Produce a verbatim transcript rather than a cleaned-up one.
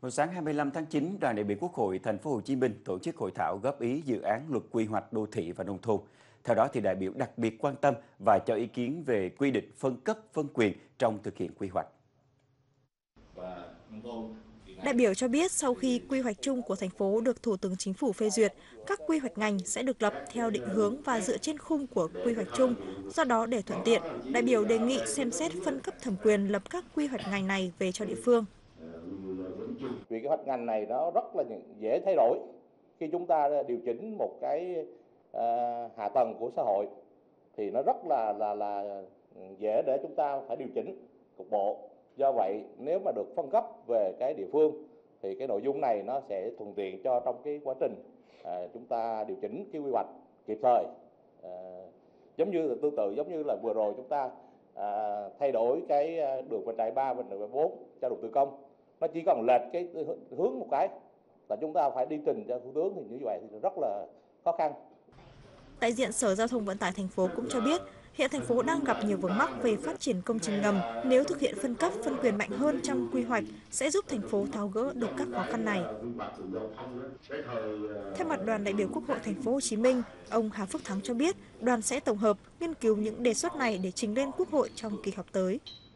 Vào sáng hai mươi lăm tháng chín, đoàn đại biểu Quốc hội Thành phố Hồ Chí Minh tổ chức hội thảo góp ý dự án luật quy hoạch đô thị và nông thôn. Theo đó, thì đại biểu đặc biệt quan tâm và cho ý kiến về quy định phân cấp, phân quyền trong thực hiện quy hoạch. Đại biểu cho biết sau khi quy hoạch chung của thành phố được Thủ tướng Chính phủ phê duyệt, các quy hoạch ngành sẽ được lập theo định hướng và dựa trên khung của quy hoạch chung. Do đó, để thuận tiện, đại biểu đề nghị xem xét phân cấp thẩm quyền lập các quy hoạch ngành này về cho địa phương. Vì cái hoạch ngành này nó rất là dễ thay đổi khi chúng ta điều chỉnh một cái uh, hạ tầng của xã hội thì nó rất là là là dễ để chúng ta phải điều chỉnh cục bộ. Do vậy nếu mà được phân cấp về cái địa phương thì cái nội dung này nó sẽ thuận tiện cho trong cái quá trình uh, chúng ta điều chỉnh cái quy hoạch kịp thời. Uh, giống như là tương tự giống như là vừa rồi chúng ta uh, thay đổi cái đường vành đai ba, vành đai bốn cho đầu tư công. Nó chỉ còn lệch cái hướng một cái là chúng ta phải đi trình cho Thủ tướng, thì như vậy thì rất là khó khăn. Đại diện Sở Giao thông Vận tải thành phố cũng cho biết, hiện thành phố đang gặp nhiều vướng mắc về phát triển công trình ngầm. Nếu thực hiện phân cấp, phân quyền mạnh hơn trong quy hoạch sẽ giúp thành phố tháo gỡ được các khó khăn này. Theo mặt đoàn đại biểu Quốc hội Thành phố Hồ Chí Minh, ông Hà Phước Thắng cho biết, đoàn sẽ tổng hợp, nghiên cứu những đề xuất này để trình lên Quốc hội trong kỳ họp tới.